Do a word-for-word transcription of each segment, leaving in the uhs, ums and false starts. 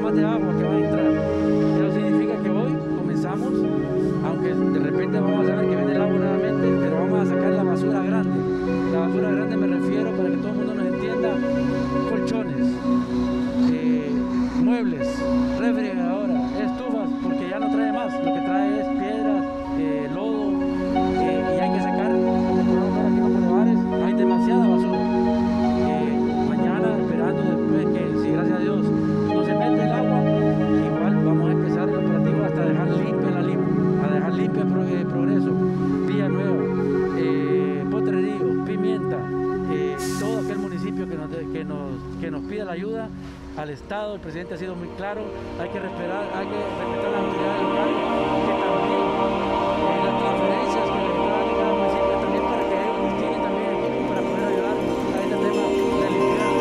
más de agua que va a entrar. Eso significa que hoy comenzamos, aunque de repente vamos a saber que viene el agua nuevamente, pero vamos a sacar la basura grande. La basura grande me refiero, para que todo el mundo nos entienda, colchones, eh, muebles, refrigeradoras, estufas, porque ya no trae más, lo que trae es piedras, eh, lodo, eh, y hay que sacar los bares, hay demasiada basura. Eh, mañana, esperando después que, si gracias a Dios no se mete el agua, igual vamos a empezar el operativo hasta dejar limpia la Lima, a dejar limpia el Progreso, Villanueva, eh, Potrerillos, Pimienta, eh, todo aquel municipio que nos, que, nos, que nos pida la ayuda al Estado. El presidente ha sido muy claro, hay que respetar, hay que respetar las autoridades locales, que también eh, las transferencias que le dan a cada municipio también, para que ellos tienen también equipo para poder ayudar a este tema de limpiar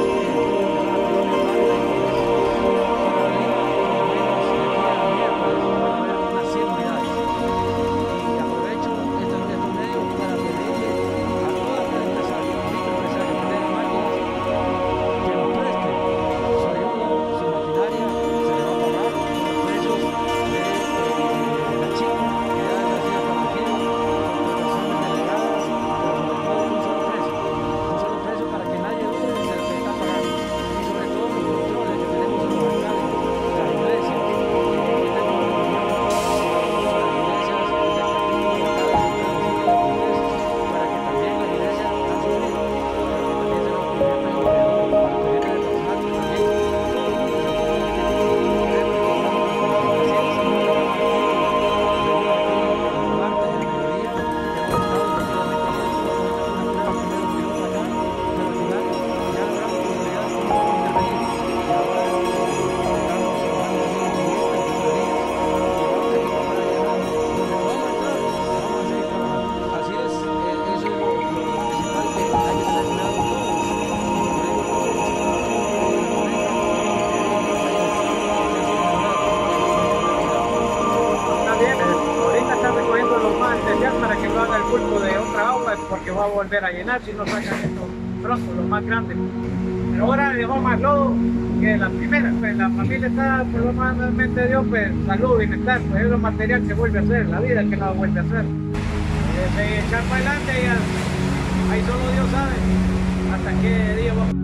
unas cien unidades. Y aprovecho estos, estos medios para pedirle a todo aquel empresario, microempresario que tenga máquinas, que nos preste su ayuda, su maquinaria, se le va a pagar los precios de, de la chica, que ya ha sido protegida por personas delegadas, pero sobre todo un solo precio, un solo precio para que nadie dude de lo que está pagando. Y sobre todo los controles que tenemos en los alcaldes, las iglesias, que tenemos reunión con las iglesias, para que también las iglesias han sufrido, para que también se los conviertan en gobernadores, para pedirle al personal que también así es, eh, eso es lo, lo principal, que hay que tener cuidado todos. Como digo, todos los Está bien, eh, ahorita están recogiendo lo más especial para que no haga el bulto de otra agua, porque va a volver a llenar si no sacan esto pronto, lo más grande. Pero ahora dejó más lodo que la primera, pues la familia está, por lo más de Dios, pues salud, bienestar, pues es lo material que vuelve a hacer, la vida es que la vuelve a hacer. Eh, de echar para adelante, ya, ahí solo Dios sabe hasta qué día vamos.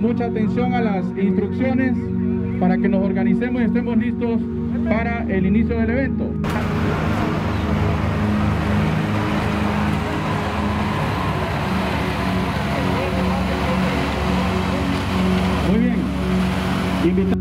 mucha atención a las instrucciones para que nos organicemos y estemos listos para el inicio del evento. Muy bien. Invita-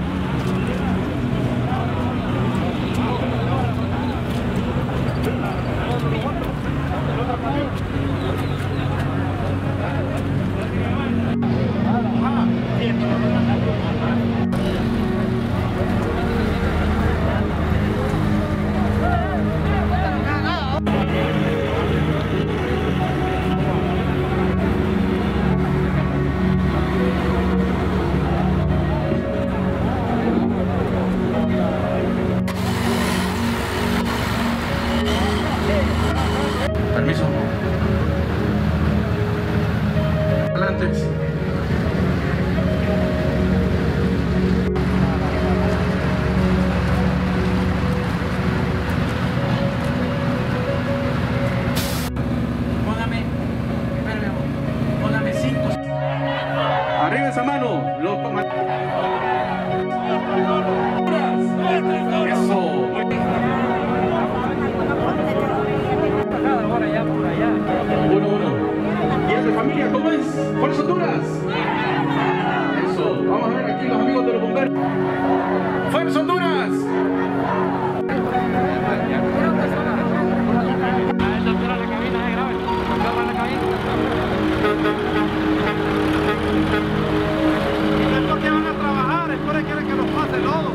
Permiso. Adelante. Póngame, espérame, amor. Póngame cinco. Arriba esa mano. Los toma- Eso. Ahora ya por allá. Uno, uno. ¿Y es de familia? ¿Cómo es? ¿Cuáles son duras? Eso. Vamos a ver aquí los amigos de los bomberos. ¡Fuerzas Honduras! ¿Por qué van a trabajar? Después quieren que los pase lodo.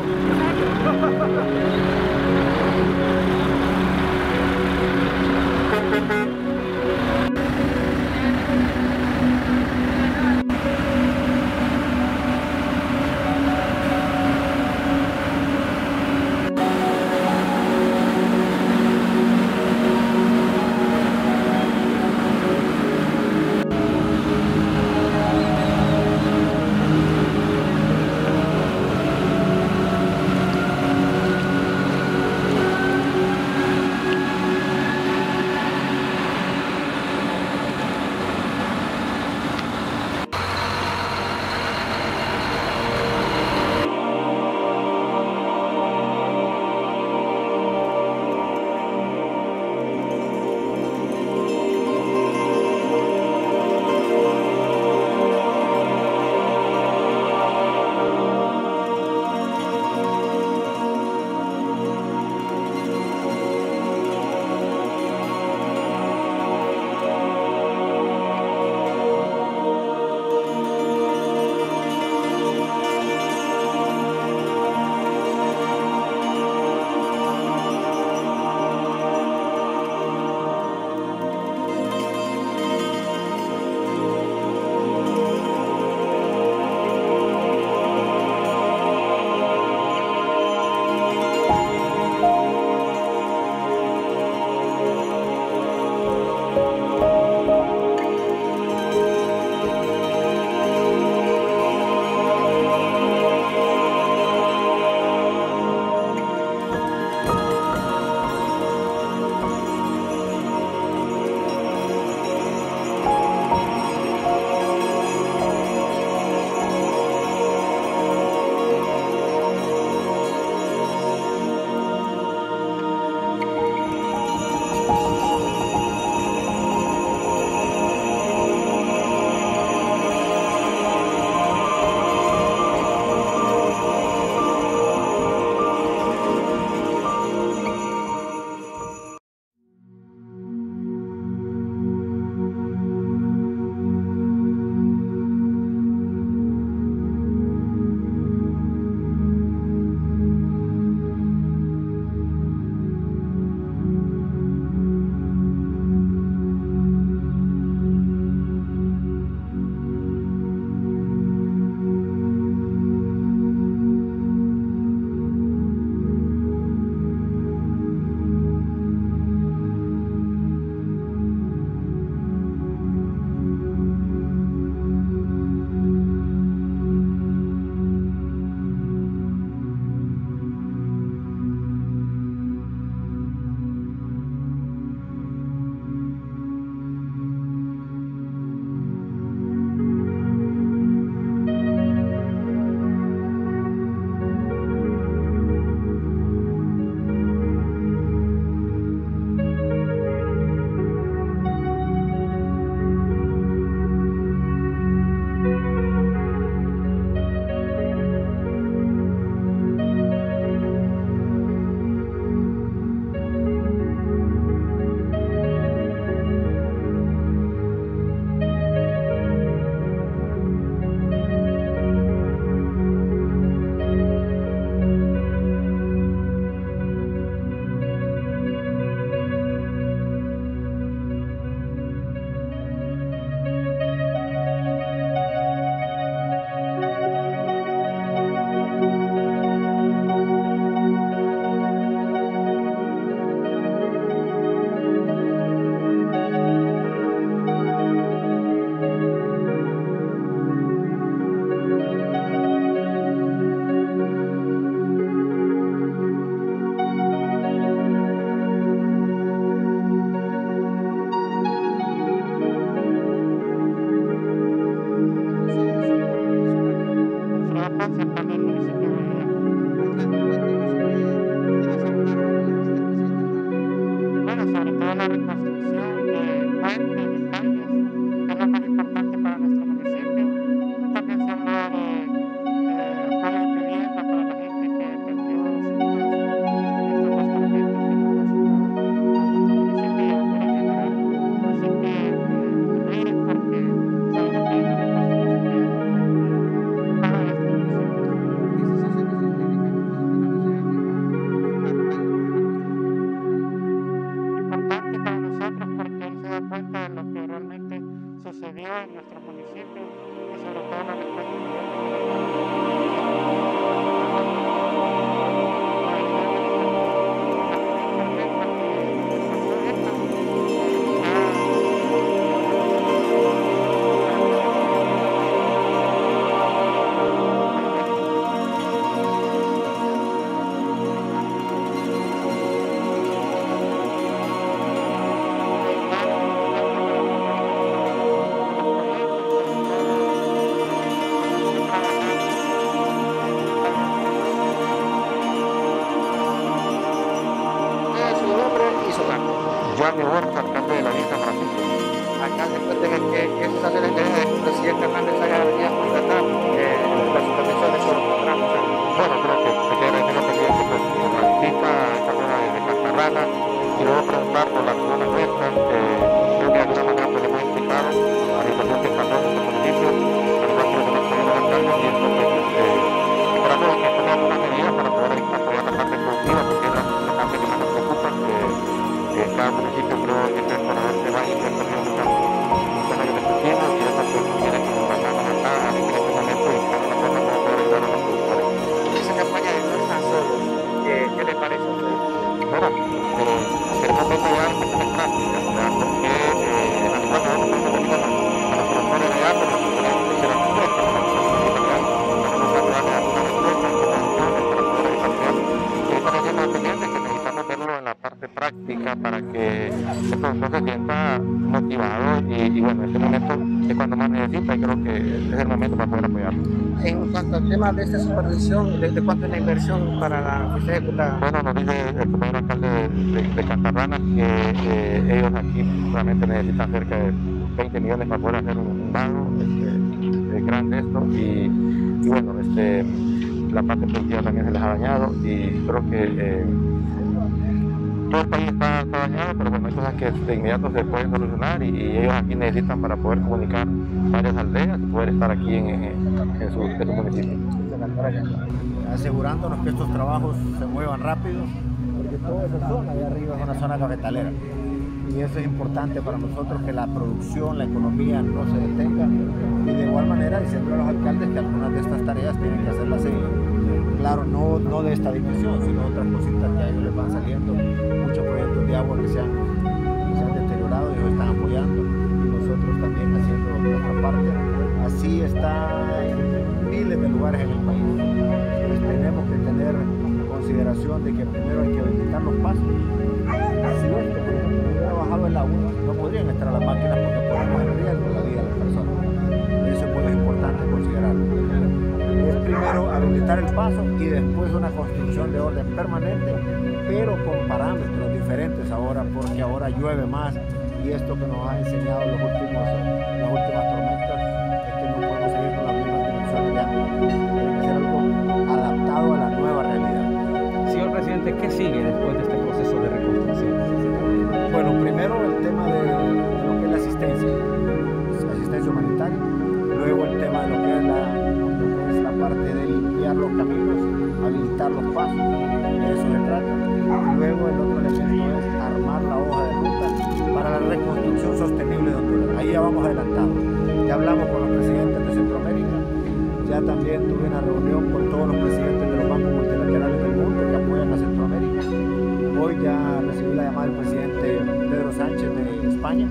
Giovanni Borja, alcalde de la Villa San Francisco. Alcalde, cuénteme que esas acciones que el presidente Hernández haya venido a contratar eh, la supervisión de esos contratos. Bueno, creo que se queda en el pendiente pues, que se participa esta zona de, de Castarrana y luego preguntar por las zonas nuestras. Eh, creo que de alguna manera pues, hemos implicado a la situación que pasó en estos municipios, al igual que los demás colegas alcaldes, y esto pues, eh, esperamos que tome algunas medidas para poder apoyar la parte productiva, porque es la, la parte que más nos preocupa. Eh, eh, cada municipio creo que es para ver que va y que perdido muchas muchas agricultivas y eso pues tiene como una gran ventaja en este momento y que de alguna forma va a poder ayudar a los productores. Esa campaña de no están solos, ¿qué, qué le parece a usted? Bueno, eh, queremos ver ya cuestiones prácticas, ¿verdad? Porque eh, al igual que nosotros estamos ayudando a los productores de allá, pero los productores de la respuesta, ¿verdad? Entonces, en realidad, vamos a darle alguna respuesta, algunas opciones para poder evitar eso. Y ahorita nos tiene pendiente que necesitamos verlo en la parte práctica para que el productor se sienta motivado y, y bueno, en este momento es cuando más necesita y creo que es el momento para poder apoyarlo. En cuanto al tema de esta supervisión, ¿de, de cuánto es la inversión para la que usted ejecuta? Bueno, nos dice el compañero alcalde de, de, de Castarrana que eh, ellos aquí solamente necesitan cerca de veinte millones para poder hacer un vago este, grande esto y, y bueno, este, la parte productiva también se les ha dañado y creo que eh, todo el país está, está dañado, pero bueno, hay cosas que de inmediato se pueden solucionar y, y ellos aquí necesitan para poder comunicar varias aldeas y poder estar aquí en, en, en, su, en su municipio. Asegurándonos que estos trabajos se muevan rápido, porque toda esa zona de arriba es una zona cafetalera y eso es importante para nosotros, que la producción, la economía no se detenga y de igual manera diciendo a los alcaldes que algunas de estas tareas tienen que hacerlas ellos. Claro, no, no de esta dimensión, sino otras cositas que a ellos les van saliendo, muchos proyectos de agua que se han, que se han deteriorado y ellos están apoyando y nosotros también haciendo nuestra parte. Así está en miles de lugares en el país. Pues tenemos que tener consideración de que primero hay que habilitar los pasos. Si esto, por ejemplo, hubiera bajado el agua, no podrían estar las máquinas porque ponemos en riesgo la vida de las personas. Eso pues, es importante considerarlo. Es primero habilitar el paso y después una construcción de orden permanente, pero con parámetros diferentes ahora, porque ahora llueve más y esto que nos ha enseñado los últimos, las últimas tormentas es que no podemos seguir con las mismas dimensiones de agua. Tiene que ser algo adaptado a la nueva realidad. Señor presidente, ¿qué sigue después de este proceso de reconstrucción? Bueno, primero el tema de, de lo que es la asistencia, asistencia humanitaria, luego el tema de lo que es la la parte de limpiar los caminos, habilitar los pasos, de eso se trata. Luego el otro elemento es armar la hoja de ruta para la reconstrucción sostenible de Honduras. Ahí ya vamos adelantados. Ya hablamos con los presidentes de Centroamérica, ya también tuve una reunión con todos los presidentes de los bancos multilaterales del mundo que apoyan a Centroamérica. Hoy ya recibí la llamada del presidente Pedro Sánchez de España,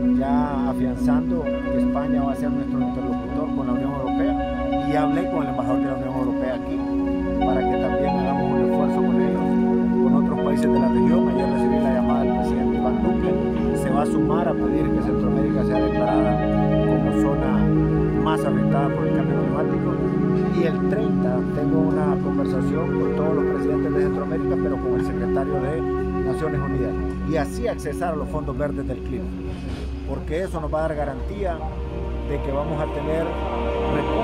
ya afianzando que España va a ser nuestro interlocutor con la Unión Europea. Y hablé con el embajador de la Unión Europea aquí para que también hagamos un esfuerzo con ellos, con otros países de la región. Ayer recibí la llamada del presidente Iván Duque, se va a sumar a pedir que Centroamérica sea declarada como zona más afectada por el cambio climático. Y el treinta tengo una conversación con todos los presidentes de Centroamérica, pero con el secretario de Naciones Unidas, y así accesar a los fondos verdes del clima, porque eso nos va a dar garantía de que vamos a tener recursos